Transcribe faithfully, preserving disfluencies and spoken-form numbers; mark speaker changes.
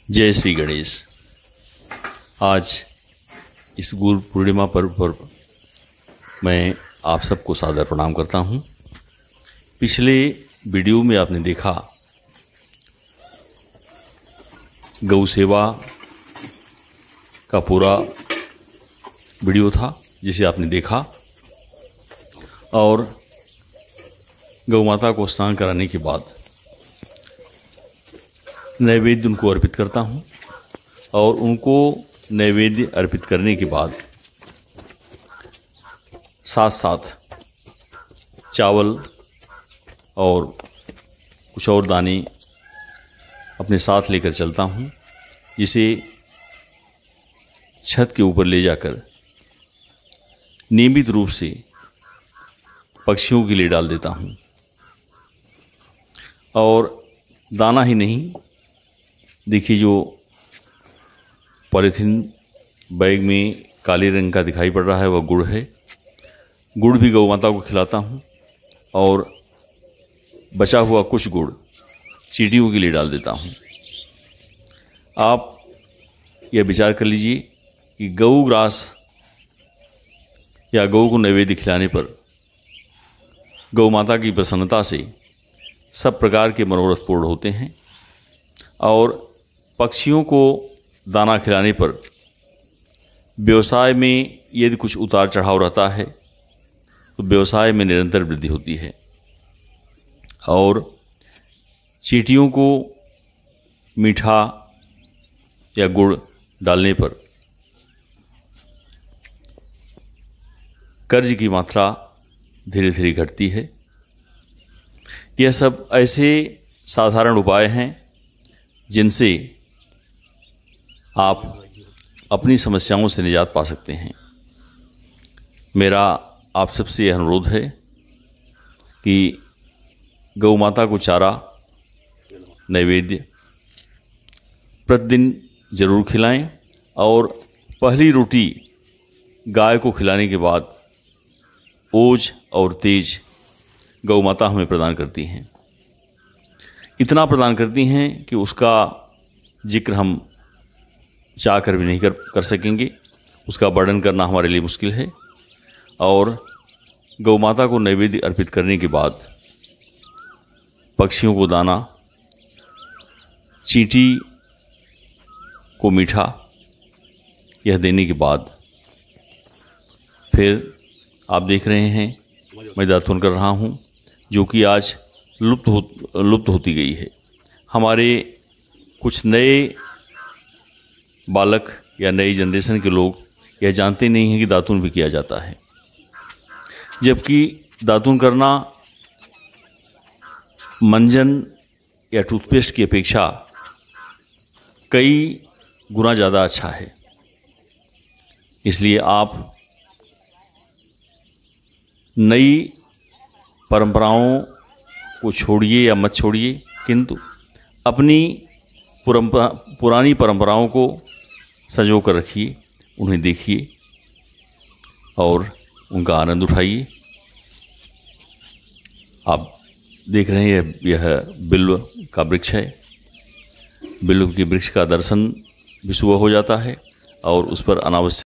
Speaker 1: जय श्री गणेश। आज इस गुरु पूर्णिमा पर्व पर मैं आप सबको सादर प्रणाम करता हूं। पिछले वीडियो में आपने देखा गौ सेवा का पूरा वीडियो था जिसे आपने देखा, और गौ माता को स्नान कराने के बाद नैवेद्य उनको अर्पित करता हूँ, और उनको नैवेद्य अर्पित करने के बाद साथ साथ चावल और कुछ और दाने अपने साथ लेकर चलता हूँ, जिसे छत के ऊपर ले जाकर नियमित रूप से पक्षियों के लिए डाल देता हूँ। और दाना ही नहीं, देखिए जो पॉलीथीन बैग में काले रंग का दिखाई पड़ रहा है वह गुड़ है। गुड़ भी गौ माता को खिलाता हूँ, और बचा हुआ कुछ गुड़ चींटियों के लिए डाल देता हूँ। आप यह विचार कर लीजिए कि गौ ग्रास या गौ को नैवेद्य खिलाने पर गौ माता की प्रसन्नता से सब प्रकार के मनोरथ पूर्ण होते हैं, और पक्षियों को दाना खिलाने पर व्यवसाय में यदि कुछ उतार चढ़ाव रहता है तो व्यवसाय में निरंतर वृद्धि होती है। और चींटियों को मीठा या गुड़ डालने पर कर्ज की मात्रा धीरे धीरे घटती है। यह सब ऐसे साधारण उपाय हैं जिनसे आप अपनी समस्याओं से निजात पा सकते हैं। मेरा आप सबसे यह अनुरोध है कि गौ माता को चारा नैवेद्य प्रतिदिन जरूर खिलाएं, और पहली रोटी गाय को खिलाने के बाद ओज और तेज गौ माता हमें प्रदान करती हैं। इतना प्रदान करती हैं कि उसका जिक्र हम चाह कर भी नहीं कर कर सकेंगे, उसका वर्णन करना हमारे लिए मुश्किल है। और गौ माता को नैवेद्य अर्पित करने के बाद पक्षियों को दाना, चींटी को मीठा यह देने के बाद फिर आप देख रहे हैं मैं दातून कर रहा हूँ, जो कि आज लुप्त हो लुप्त होती गई है। हमारे कुछ नए बालक या नई जनरेशन के लोग यह जानते नहीं हैं कि दातून भी किया जाता है, जबकि दातून करना मंजन या टूथपेस्ट की अपेक्षा कई गुना ज़्यादा अच्छा है। इसलिए आप नई परंपराओं को छोड़िए या मत छोड़िए, किंतु अपनी परंपरा पुरानी परंपराओं को संजो कर रखिए, उन्हें देखिए और उनका आनंद उठाइए। आप देख रहे हैं यह बिल्व का वृक्ष है। बिल्व के वृक्ष का दर्शन भी सुबह हो जाता है, और उस पर अनावश्यक